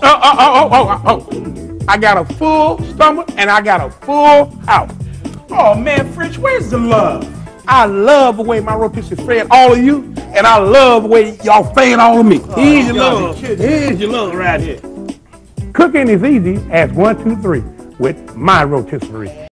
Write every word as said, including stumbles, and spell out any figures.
oh, oh, oh, oh, oh. I got a full stomach and I got a full house. Oh man, French, where's the love? I love the way my rotisserie fed all of you, and I love the way y'all fed all of me. Oh, Here's your love. Here's your love right here. Cooking is easy as one, two, three with my rotisserie.